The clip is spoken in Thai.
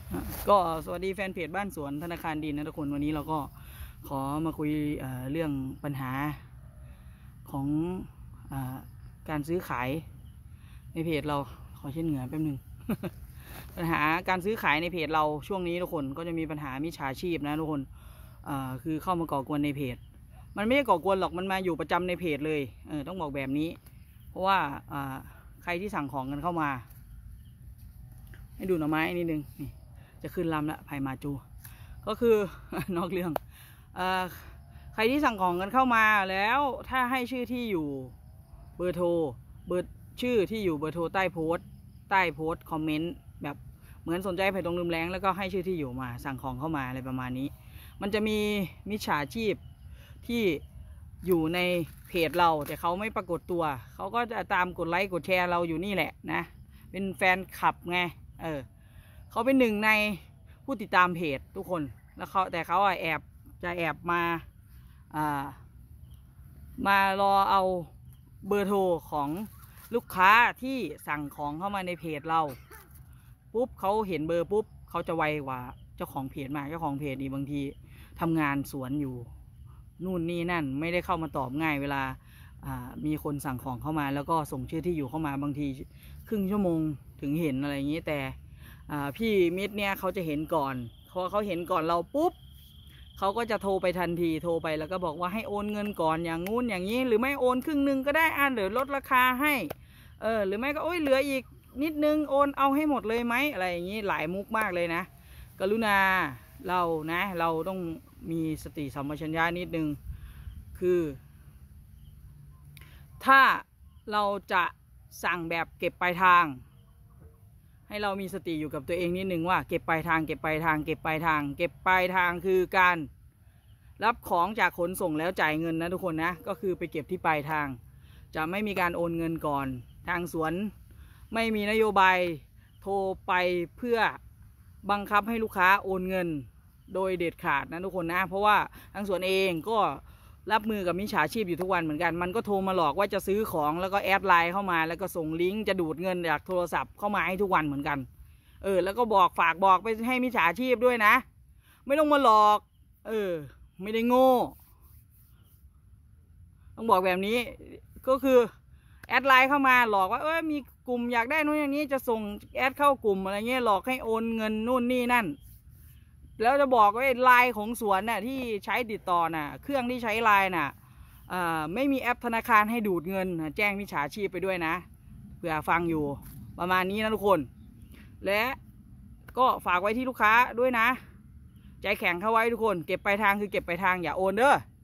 ก็สวัสดีแฟนเพจบ้านสวนธนาคารดินนะทุกคนวันนี้เราก็ขอมาคุยเรื่องปัญหาของอการซื้อขายในเพจเราขอเช็ดเหงื่อแป๊บนึง ปัญหาการซื้อขายในเพจเราช่วงนี้ทุกคนก็จะมีปัญหามิจฉาชีพนะทุกคนคือเข้ามาก่อกวนในเพจมันไม่ได้ก่อกวนหรอกมันมาอยู่ประจำในเพจเลยต้องบอกแบบนี้เพราะว่าใครที่สั่งของกันเข้ามาให้ดูหน่อไม้นิดนึงนี่จะขึ้นลำละไผ่มาจู ก็คือ นอกเรื่องใครที่สั่งของกันเข้ามาแล้วถ้าให้ชื่อที่อยู่เบอร์โทรชื่อที่อยู่เบอร์โทรใต้โพสต์คอมเมนต์แบบเหมือนสนใจไผ่ตรงลืมแรงแล้วก็ให้ชื่อที่อยู่มาสั่งของเข้ามาอะไรประมาณนี้มันจะมีมิจฉาชีพที่อยู่ในเพจเราแต่เขาไม่ปรากฏตัวเขาก็จะตามกดไลค์กดแชร์เราอยู่นี่แหละนะเป็นแฟนคลับไงเขาเป็นหนึ่งในผู้ติดตามเพจทุกคนแล้วแต่เขาจะแอบมารอเอาเบอร์โทรของลูกค้าที่สั่งของเข้ามาในเพจเราปุ๊บเขาเห็นเบอร์ปุ๊บเขาจะไวกว่าเจ้าของเพจมากเจ้าของเพจนี่บางทีทำงานสวนอยู่นู่นนี่นั่นไม่ได้เข้ามาตอบง่ายเวลามีคนสั่งของเข้ามาแล้วก็ส่งชื่อที่อยู่เข้ามาบางทีครึ่งชั่วโมงถึงเห็นอะไรอย่างนี้แต่พี่มิตรเนี่ยเขาจะเห็นก่อนพอเขาเห็นก่อนเราปุ๊บเขาก็จะโทรไปทันทีโทรไปแล้วก็บอกว่าให้โอนเงินก่อนอย่างงู้นอย่างนี้หรือไม่โอนครึ่งนึงก็ได้หรือลดราคาให้หรือไม่ก็เหลืออีกนิดนึงโอนเอาให้หมดเลยไหมอะไรอย่างนี้หลายมุกมากเลยนะกรุณาเราต้องมีสติสัมปชัญญะนิดนึงคือถ้าเราจะสั่งแบบเก็บปลายทางให้เรามีสติอยู่กับตัวเองนิดนึงว่าเก็บปลายทางคือการรับของจากขนส่งแล้วจ่ายเงินนะทุกคนนะก็คือไปเก็บที่ปลายทางจะไม่มีการโอนเงินก่อนทางสวนไม่มีนโยบายโทรไปเพื่อบังคับให้ลูกค้าโอนเงินโดยเด็ดขาดนะทุกคนนะเพราะว่าทางสวนเองก็รับมือกับมิจฉาชีพอยู่ทุกวันเหมือนกันมันก็โทรมาหลอกว่าจะซื้อของแล้วก็แอดไลน์เข้ามาแล้วก็ส่งลิงก์จะดูดเงินจากโทรศัพท์เข้ามาให้ทุกวันเหมือนกันแล้วก็ฝากบอกไปให้มิจฉาชีพด้วยนะไม่ต้องมาหลอกไม่ได้โง่ต้องบอกแบบนี้ก็คือแอดไลน์เข้ามาหลอกว่ามีกลุ่มอยากได้นู่นอย่างนี้จะส่งแอดเข้ากลุ่มอะไรเงี้ยหลอกให้โอนเงินนู่นนี่นั่นแล้วจะบอกว่าไลน์ของสวนน่ะที่ใช้ติดต่อน่ะเครื่องที่ใช้ไลน์น่ะไม่มีแอปธนาคารให้ดูดเงินแจ้งมิจฉาชีพไปด้วยนะเผื่อฟังอยู่ประมาณนี้นะทุกคนและก็ฝากไว้ที่ลูกค้าด้วยนะใจแข็งเข้าไว้ทุกคนเก็บปลายทางคือเก็บปลายทางอย่าโอนเด้อ